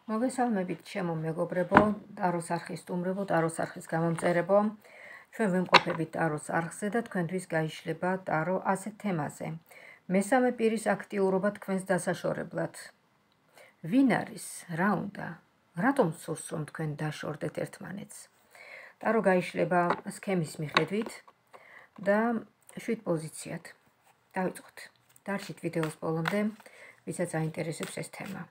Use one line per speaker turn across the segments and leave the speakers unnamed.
მოგესალმებით ჩემო მეგობრებო, ტაროს არხის სტუმრებო, ტაროს არხის გამომწერებო. ჩვენ ვიმყოფებით ტაროს არხზე და თქვენთვის გაიშლება ტარო ასეთ თემაზე. მესამე პირის აქტიურობა თქვენს დასაშორებლად. ვინ არის? რა უნდა? რატომ სურს რომ თქვენ დაშორდეთ ერთმანეთს? ტარო გაიშლება სქემის მიხედვით და 7 პოზიციად. დავიწყოთ. დარჩით ვიდეოს ბოლომდე, ვისაც აინტერესებს ეს თემა.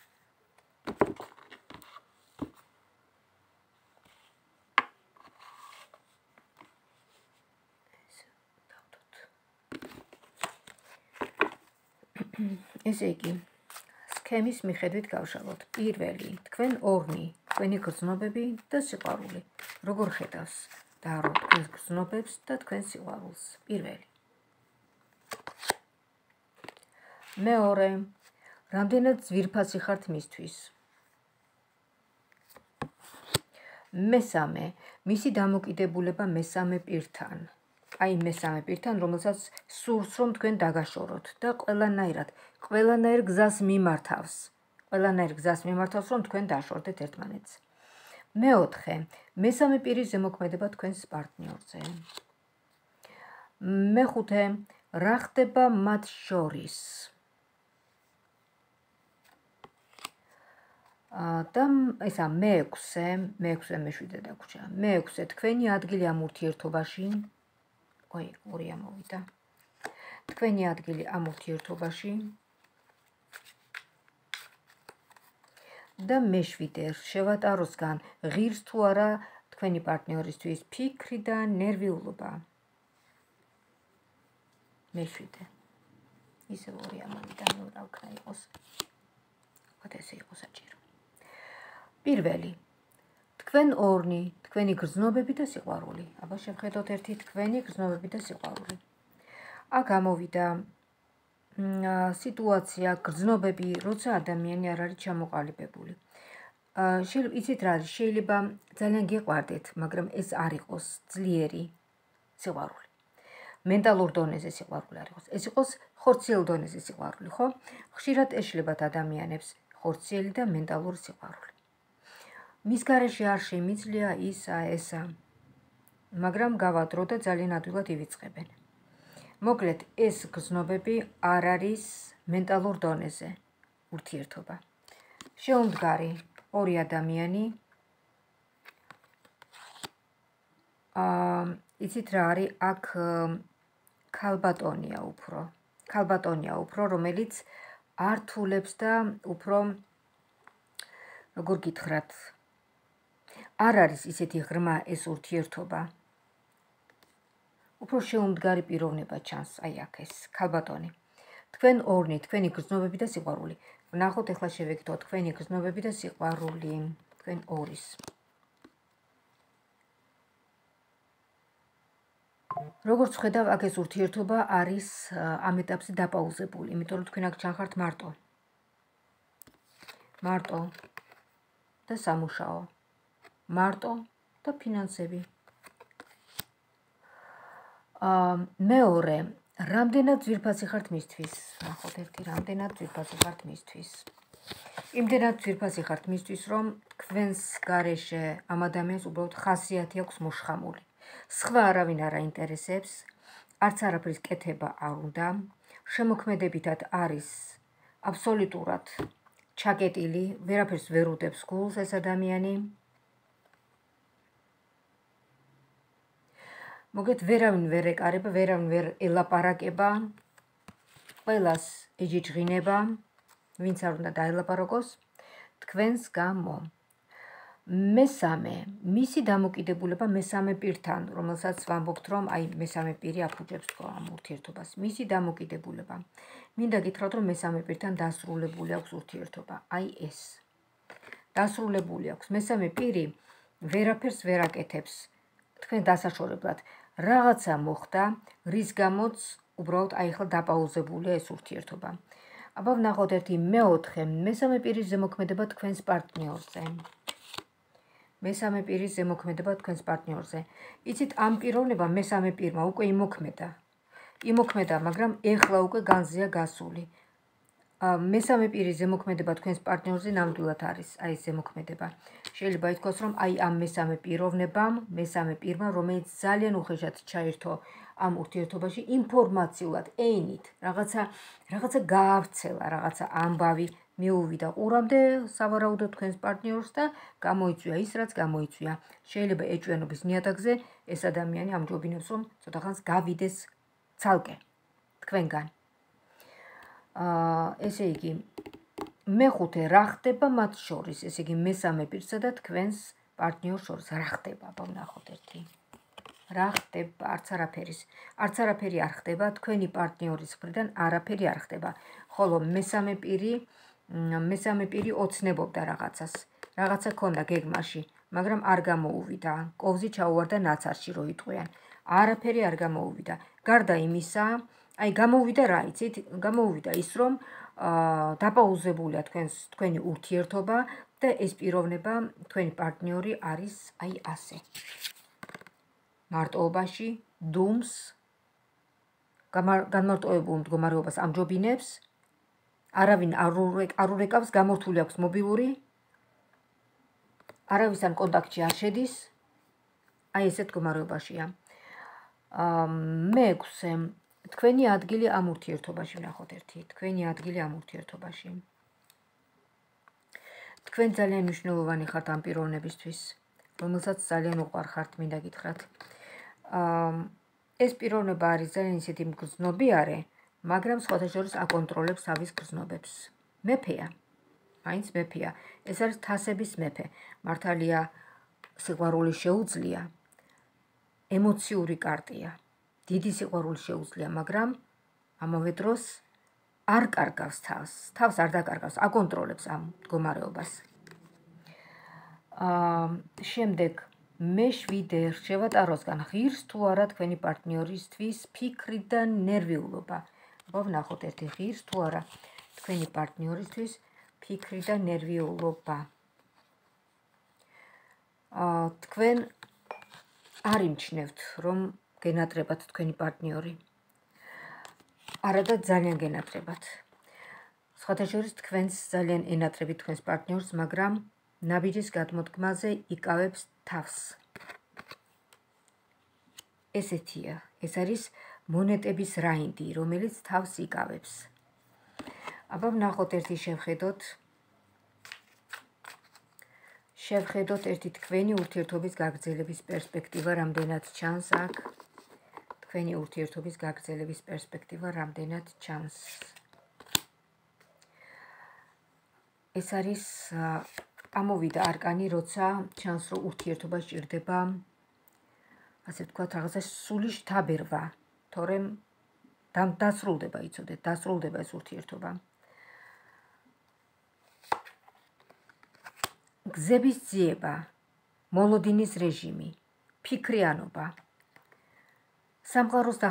ესე იგი, სქემის მიხედვით გავშალოთ. პირველი, თქვენ ორნი, თქვენი გრძნობები და სიყვარული. როგორ ხედავს ტარო თქვენს გრძნობებს და თქვენს სიყვარულს? პირველი. მეორე, რამდენად ძვირფასი ხართ მისთვის? მესამე, მისი დამოკიდებულება მესამე პირთან. აი მესამე პირთან, რომელსაც სურს რომ თქვენ დაგაშოროთ და ყველანაირ გზას მიმართავს. რომ თქვენ დაშორდეთ ერთმანეთს. მეოთხე, მესამე პირის ზემოქმედება თქვენს პარტნიორზე. მეხუთე, რა ხდება მათ შორის? და ესა მეექვსე, მეშვიდე დაგვრჩა. მეექვსე, თქვენი ადგილი ამ ურთიერთობაში. ორი ამოვიდა. თქვენი ადგილი ამ ურთიერთობაში. და მეშვიდე, შევატაროსგან ღირს თუ არა თქვენი პარტნიორისთვის ფიქრი და ნერვიულობა. მეშვიდე. ისევ ორი ამოვიდა, რა ვქნა იყოს. ვთქვათ ესე იყო საჭირო. პირველი, თქვენ ორნი, თქვენი გრძნობები და სიყვარული. აბა შევხედოთ ერთი თქვენი გრძნობები და სიყვარული. აქ გამოვიდა სიტუაცია, გრძნობები, როცა ადამიანი არ არის ჩამოყალიბებული. იცით რა არის, შეიძლება ძალიან გიყვარდეთ, მაგრამ ეს არ იყოს ძლიერი სიყვარული. მენტალურ დონეზე სიყვარული არ იყოს. ეს იყოს ხორციელ დონეზე სიყვარული, ხო? ხშირად ეშლებათ ადამიანებს ხორციელი და მენტალური სიყვარული. მის გარეშე არ შემიძლია ისა, ესა, მაგრამ გავადრო და ძალიან ადვილად ივიწყებენ. მოკლედ, ეს გრძნობები არ არის მენტალურ დონეზე ურთიერთობა. შეუმდგარი ორი ადამიანი. იცით რა არის, აქ ქალბატონია უფრო, რომელიც ართულებს და უფრო, როგორ გითხრათ, არ არის ისეთი ღრმა ეს ურთიერთობა. უფრო შეუმდგარი პიროვნება ჩანს, აი აქ ეს ქალბატონი. თქვენ ორნი, თქვენი გრძნობები და სიყვარული. ვნახოთ, ეხლა შევეკითხოთ თქვენი გრძნობები და სიყვარული, თქვენ ორის. როგორც ხედავ, აქ ეს ურთიერთობა არის ამ ეტაპზე დაპაუზებული, იმიტომ რომ თქვენ აქ ჩახართ მარტო და სამუშაო. მარტო და ფინანსები. მეორე, რამდენად ძვირფასი ხართ მისთვის? ნახოთ ერთი, რამდენად ძვირფასი ხართ მისთვის? იმდენად ძვირფასი ხართ მისთვის, რომ თქვენს გარეშე ამ ადამიანს უბრალოდ ხასიათი აქვს მოშხამული. სხვა არავინ არ აინტერესებს, არც არაფრის კეთება არ უნდა, შემოქმედებითად არის აბსოლუტურად ჩაკეტილი, ვერაფერს ვერ უდებს გულს ეს ადამიანი. მოგეთ, ვერავინ ვერ ეკარება, ვერავინ ვერ ელაპარაკება, ყველას ეჯიჯღინება, ვინც არ უნდა დაელაპარაკოს, თქვენს გამო. მესამე, მისი დამოკიდებულება მესამე პირთან, რომელსაც ვამბობთ, რომ აი მესამე პირი აფუძებს ამ ურთიერთობას. მისი დამოკიდებულება. მინდა გითხრათ, რომ მესამე პირთან დასრულებული აქვს ურთიერთობა. აი ეს. დასრულებული აქვს. მესამე პირი ვერაფერს ვერ აკეთებს თქვენ დასაშორებლად. რაღაცა მოხდა, რის გამოც უბრალოდ აი ახლა დაპაუზებულია ეს ურთიერთობა. აბა ვნახოთ ერთი მეოთხე, მესამე პირის ზემოქმედება თქვენს პარტნიორზე. მესამე პირის ზემოქმედება თქვენს პარტნიორზე. იცით, ამ პიროვნებამ მესამე პირმა უკვე იმოქმედა, მაგრამ ეხლა უკვე განზეა გასული. მესამე პირის ზემოქმედება თქვენს პარტნიორზე ნამდვილად არის, აი ეს ზემოქმედება. შეიძლება ითქვას, რომ აი ამ მესამე პირმა, რომელიც ძალიან უხეშად ჩაერთო ამ ურთიერთობაში, ინფორმაციულად, ენით, რაღაცა გაავრცელა, რაღაცა ამბავი მიუვიდა ყურამდე სავარაუდოდ თქვენს პარტნიორს და გამოიწვია ის, რაც გამოიწვია. შეიძლება ეჭვიანობის ნიადაგზე ეს ადამიანი ამჯობინებს, რომ ცოტა ხანს გავიდეს ცალკე თქვენგან. ესე იგი, მეხუთე რა ხდება მათ შორის, ესე იგი მესამე პირსა და თქვენს პარტნიორს შორის რა ხდება, ვნახოთ ერთი. რა ხდება? არც არაფერი არ ხდება, თქვენი პარტნიორის მხრიდან არაფერი არ ხდება. ხოლო მესამე პირი ოცნებობდა რაღაცა ქონდა გეგმაში, მაგრამ არ გამოუვიდა. კოვზი ჩაუვარდა ნაცარში რო იტყვიან. არაფერი არ გამოუვიდა. გარდა იმისა, აი გამოუვიდა რა იცით? გამოუვიდა ის, რომ დაპაუზებულია თქვენი ურთიერთობა და ეს პიროვნება, თქვენი პარტნიორი არის აი ასე. მარტოობაში, დუმს, განმარტოებულ მდგომარეობას ამჯობინებს, არავინ არ ურეკავს, გამორთული აქვს მობილური, არავისთან კონტაქტში არ შედის, აი ესეთ მდგომარეობაშია. მეექვსე, თქვენი ადგილი ამ ურთიერთობაში, ვნახოთ ერთი, თქვენი ადგილი ამ ურთიერთობაში. თქვენ ძალიან მნიშვნელოვანი ხართ ამ პიროვნებისთვის, რომელსაც ძალიან უყვარხართ, მინდა გითხრათ. ეს პიროვნება არის ძალიან ისეთი მგრძნობიარე, მაგრამ სხვათა შორის აკონტროლებს თავის გრძნობებს. მეფეა, მაინც მეფეა. ეს არის თასების მეფე. მართალია სიყვარული შეუძლია, ემოციური კარტია. დიდი სიყვარული შეუძლია, მაგრამ ამავე დროს არ კარგავს თავს არ დაკარგავს, აკონტროლებს ამ მდგომარეობას. შემდეგ მე-7 რჩება ტაროსგან. ღირს თუ არა თქვენი პარტნიორისთვის ფიქრი და ნერვიულობა. ვნახოთ ერთი, ღირს თუ არა თქვენი პარტნიორისთვის ფიქრი და ნერვიულობა. თქვენ არ იმჩნევთ, რომ გენატრებათ თქვენი პარტნიორი. არადა ძალიან გენატრებათ. სხვათა შორის თქვენს ძალიან ენატრებით თქვენს პარტნიორს, მაგრამ ნაბიჯის გადმოდგმაზე იკავებს თავს. ესეთია, ეს არის მონეტების რაინდი, რომელიც თავს იკავებს. აბა ვნახოთ ერთი შევხედოთ ერთი თქვენი ურთიერთობის გაგრძელების პერსპექტივა რამდენად ჩანს აქ. თქვენი ურთიერთობის გაგრძელების პერსპექტივა რამდენად ჩანს. ეს არის ამოვიდა არკანი, როცა ჩანს, რომ ურთიერთობა სჭირდება, ასე ვთქვათ, რაღაცა სული შთაბერვა, თორემ დასრულდება, იცოდეთ, დასრულდება ეს ურთიერთობა. გზების ძიება, მოლოდინის რეჟიმი, ფიქრიანობა, სამყაროს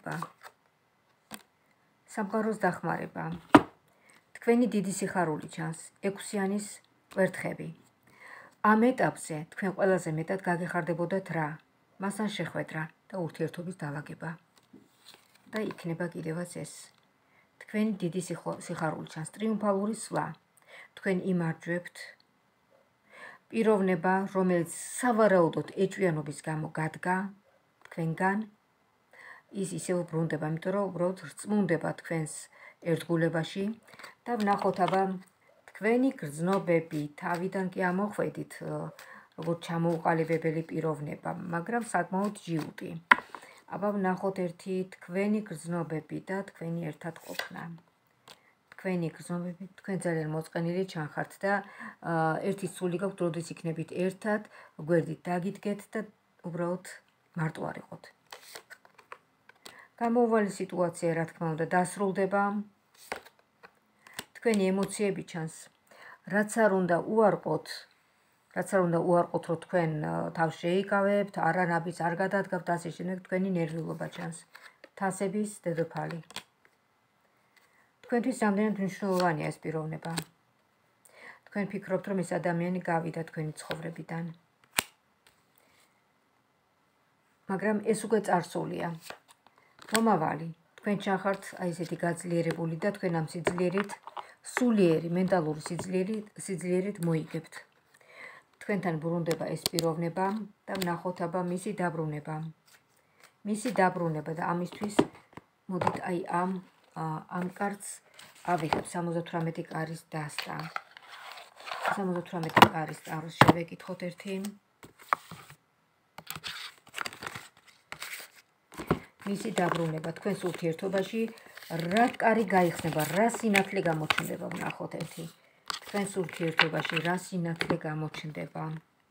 დახმარება. თქვენი დიდი სიხარული ჩანს, 6-იანის კვერთხები. ამ ეტაპზე თქვენ ყველაზე მეტად გაგეხარდებოდათ რა? მასთან შეხვედრა და ურთიერთობის დალაგება. და იქნება კიდევაც ეს. თქვენი დიდი სიხარული ჩანს, ტრიუმფალური სვლა. თქვენ იმარჯვებთ პიროვნება, რომელიც სავარაუდოდ ეჭვიანობის გამო გადგა თქვენგან, ის ისევ ბრუნდება, იმიტომ რომ უბრალოდ რწმუნდება თქვენს ერთგულებაში და ვნახოთ აბა თქვენი გრძნობები თავიდან კი ამოხვედით, როგორც ჩამოუყალიბებელი პიროვნება, მაგრამ საკმაოდ ჯიუტი. აბა ვნახოთ ერთი თქვენი გრძნობები და თქვენი ერთად ყოფნა. თქვენი გრძნობები, თქვენ ძალიან მოწყენილი ჩანხართ და ერთის სული გაქვთ, როდის იქნებით ერთად, გვერდით დაგიდგეთ და უბრალოდ მარტო არ იყოთ. გამოუვალი სიტუაცია, რა თქმა უნდა, დასრულდება. თქვენი ემოციები ჩანს, რაც არ უნდა უარყოთ, რომ თქვენ თავს შეიკავებთ, არანაბის არ გადადგავთ, ასე შემდეგ თქვენი ნერვიულობა ჩანს. თასების დედოფალი. თქვენთვის რამდენად მნიშვნელოვანია ეს პიროვნება. თქვენ ფიქრობთ, რომ ეს ადამიანი გავიდა თქვენი ცხოვრებიდან. მაგრამ ეს უკვე წარსულია. მომავალი, თქვენ ჩახართ აი ესეთი გაძლიერებული და თქვენ ამ სიძლიერით სულიერი მენტალური სიძლიერით მოიგებთ. თქვენთან ბრუნდება ეს პიროვნება და ვნახოთ აბა მისი დაბრუნება. და ამისთვის მოდით აი ამ კარტს ავიღებ 78 კარის დასტა. 78 კარის ტაროს შევეკითხოთ ერთი. მისი დაბრუნება თქვენს ურთიერთობაში რა კარი გაიხსნება, რა სინათლე გამოჩნდება, ვნახოთ ერთი. თქვენს ურთიერთობაში რა სინათლე გამოჩნდება.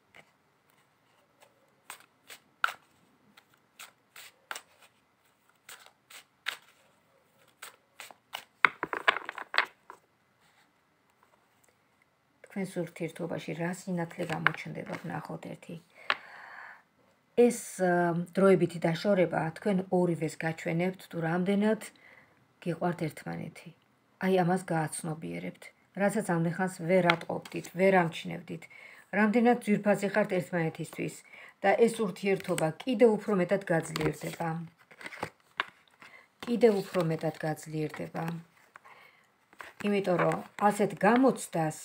თქვენს ურთიერთობაში რა სინათლე გამოჩნდება, ვნახოთ ერთი. ეს დროებითი დაშორება თქვენ ორივეს გაჩვენებთ თუ რამდენად გიყვართ ერთმანეთი. აი ამას გააცნობიერებთ. რასაც ამდენხანს ვერ ატყობდით, ვერ ამჩნევდით. რამდენად ძვირფასი ხართ ერთმანეთისთვის და ეს ურთიერთობა კიდევ უფრო მეტად გაძლიერდება. იმიტომ რომ ასეთ გამოცდას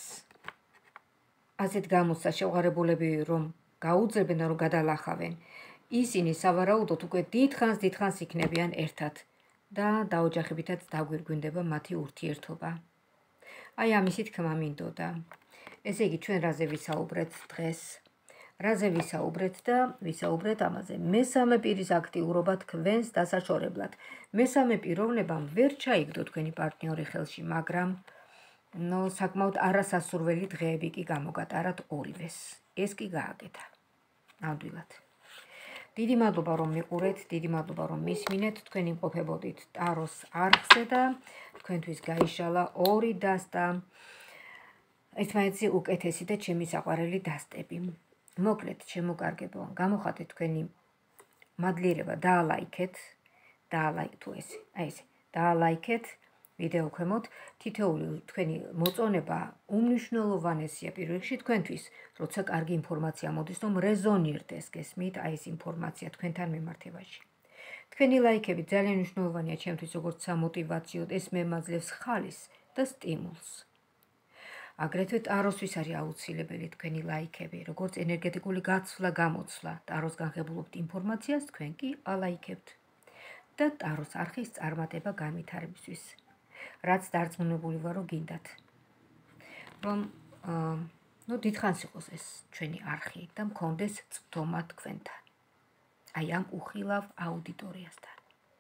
შეუღარებულები რომ გაუძლებენ და რომ გადალახავენ, ისინი სავარაუდოდ უკვე დიდხანს იქნებიან ერთად და დაოჯახებითაც დაგვირგვინდება მათი ურთიერთობა. აი ამისი თქმა მინდოდა. ესე იგი ჩვენ რაზე ვისაუბრეთ დღეს? რაზე ვისაუბრეთ და ვისაუბრეთ ამაზე. მესამე პირის აქტიურობა თქვენს დასაშორებლად. მესამე პიროვნებამ ვერ ჩაიგდო თქვენი პარტნიორი ხელში, მაგრამ საკმაოდ არასასურველი დღეები კი გამოგატარათ ორივეს. ეს კი გააკეთა. ნამდვილად. დიდი მადლობა რომ მიყურეთ, დიდი მადლობა რომ მისმინეთ, თქვენ იმყოფებოდით ტაროს არხზე და თქვენთვის გაიშალა ორი დასტა, ერთმანეთზე უკეთესი და ჩემი საყვარელი დასტები. მოკლედ, ჩემო კარგებო, გამოხატეთ თქვენი მადლიერება, დაალაიქეთ ვიდეო ქვემოთ, თითოეული თქვენი მოწონება უმნიშვნელოვანესია პირველ რიგში თქვენთვის, როცა კარგი ინფორმაცია მოდის, რომ რეზონირდეს გესმით აი ეს ინფორმაცია თქვენთან მიმართებაში. თქვენი ლაიქები ძალიან მნიშვნელოვანია ჩემთვის, როგორც სამოტივაციო, ეს მე მაძლევს ხალისს და სტიმულს. აგრეთვე ტაროსთვის არის აუცილებელი თქვენი ლაიქები, როგორც ენერგეტიკული გაცვლა-გამოცვლა. ტაროს განხებულობთ ინფორმაციას, თქვენ კი ალაიქებთ. და ტაროს არხის წარმატება განვითარებისთვის. რაც დარწმუნებული ვარ, რომ გინდათ. რომ დიდხანს იყოს ეს ჩვენი არხი და მქონდეს წვდომა თქვენთან. აი ამ უხილავ აუდიტორიასთან.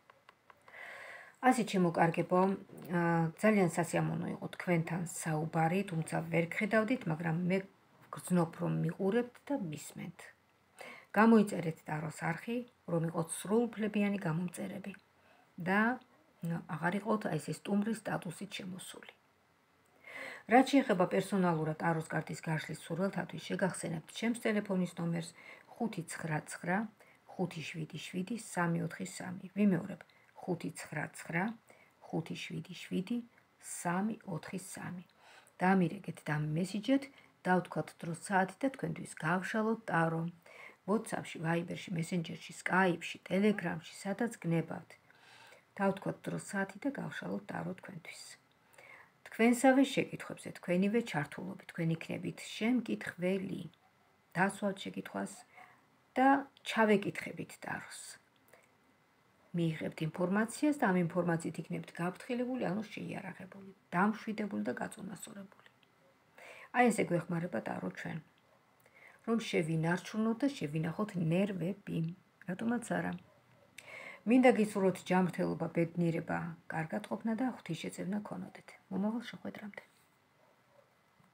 ასე ჩემო კარგებო, ძალიან სასიამოვნო იყო თქვენთან საუბარი, თუმცა ვერ გხედავდით, მაგრამ მე გრძნობ რომ მიყურებთ და მისმენთ. გამოიწერეთ ტაროს არხი, რომ იყოთ სრულუფლებიანი გამომწერები და აღარ იყოთ აი ეს სტუმრის სტატუსით შემოსული. რაც შეეხება პერსონალურად ტაროს კარტის გაშლის სურვილთათვის, შეგახსენებთ ჩემს ტელეფონის ნომერს 599 577 343. ვიმეორებ 599 577 343. დამირეკეთ და მესიჯეთ, დავთქვათ დრო საათი და თქვენთვის გავშალოთ ტარო. WhatsApp-ში, Viber-ში, Messenger-ში, Skype-ში, Telegram-ში, სადაც გნებავთ. დავთქვათ დრო საათი და გავშალოთ ტარო თქვენთვის. თქვენსავე შეკითხვებზე თქვენივე ჩართულობით, თქვენ იქნებით შემკითხველი. დასვათ შეკითხვას და ჩავეკითხებით ტაროს. მიიღებთ ინფორმაციას და ამ ინფორმაციით იქნებით გაფრთხილებული, ანუ შეიარაღებული, დამშვიდებული და გაწონასწორებული. აი ესე გვეხმარება ტარო ჩვენ. რომ შევინარჩუნოთ და შევინახოთ ნერვები, რატომაც არა. მინდა გისურვოთ ჯანმრთელობა, ბედნიერება, კარგად ყოფნა და ღვთისშეწევნა გქონოდეთ. მომავალ შეხვედრამდე.